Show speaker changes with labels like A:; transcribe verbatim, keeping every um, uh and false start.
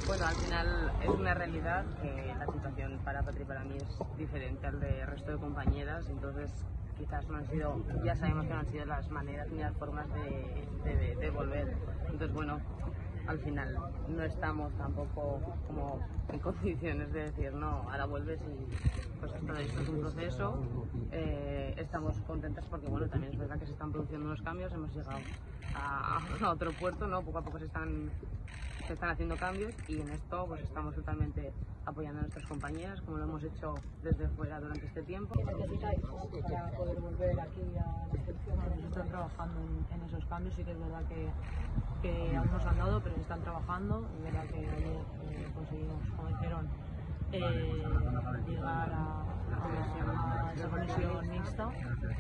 A: Bueno, al final es una realidad que la situación para Patri y para mí es diferente al del resto de compañeras, entonces quizás no han sido, ya sabemos que no han sido las maneras ni las formas de, de, de volver. Entonces, bueno, al final no estamos tampoco como en condiciones de decir no, ahora vuelves y pues esto, esto es un proceso. Eh, estamos contentas porque bueno, también es verdad que se están produciendo unos cambios, hemos llegado a, a otro puerto, ¿no? Poco a poco se están, se están haciendo cambios y en esto pues estamos totalmente apoyando a nuestras compañeras como lo hemos hecho desde fuera durante este tiempo.
B: ¿Qué necesitáis para poder volver aquí a la selección? Bueno, están trabajando en, en esos cambios, sí que es verdad que, que aún no se han dado, pero se están trabajando. Es verdad que ayer eh, conseguimos, como dijeron, eh, llegar a, a esa conexión mixta.